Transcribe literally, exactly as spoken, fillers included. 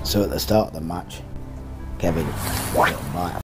So at the start of the match, Kevin got a bite